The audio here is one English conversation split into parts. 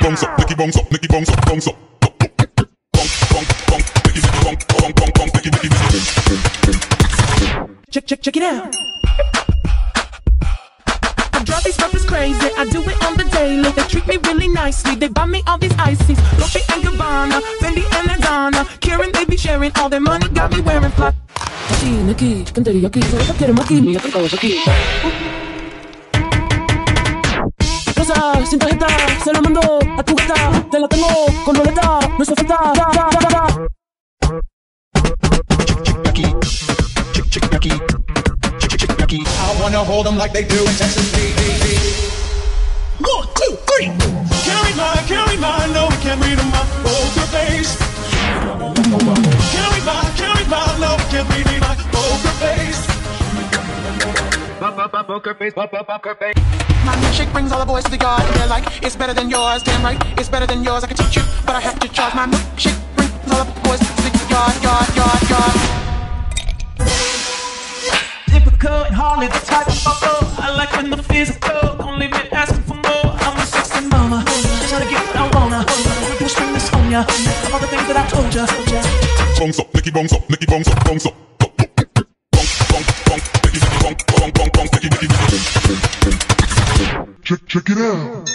bounce up, Nicky bounce up, Nicky bounce up, bounce up. Check it out. I drive these rappers crazy, I do it on the daily. They treat me really nicely, they buy me all these ices. Dolce and Gabbana, Fendi and Adana. Karen, they be sharing all their money, got me wearing fly. Aquí, Nicky, chicken teriyaki, solo te queremos aquí, mira que todo es aquí. Rosa, sin tarjeta, se lo mando a tu gata. Te la tengo con roleta, no es oferta. I wanna hold them like they do in Texas. 1, 2, 3. Carry mine, no we can't read on my poker face. Carry mine, no we can't read on my poker face. Poker face. My milkshake brings all the boys to the yard, and they're like, it's better than yours, damn right, it's better than yours. I can teach you, but I have to charge. My milkshake brings all the boys to the yard. Typical and hardly the type of bubble. I like when the physical, don't leave me asking for more. I'm a sexy mama, trying to get what I wanna. People string this on ya, all the things that I told ya. Bounce up, Nicky bounce up, Nicky bounce up, bounce up. Check it out.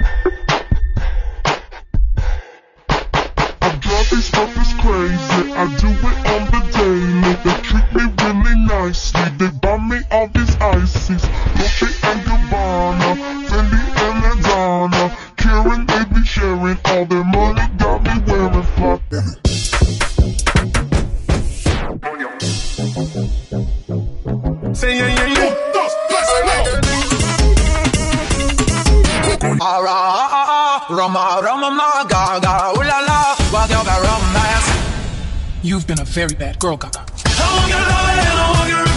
I drive these rappers crazy, I do it on the daily. They treat me really nicely, they buy me all these ices. Dolce and Gabbana, Fendi and Adana. Karen, they be sharing all their money, got me wearing fly. Say yeah. Roma, gaga, ooh la la, walk your romance. You've been a very bad girl, gaga. I want your love and I want your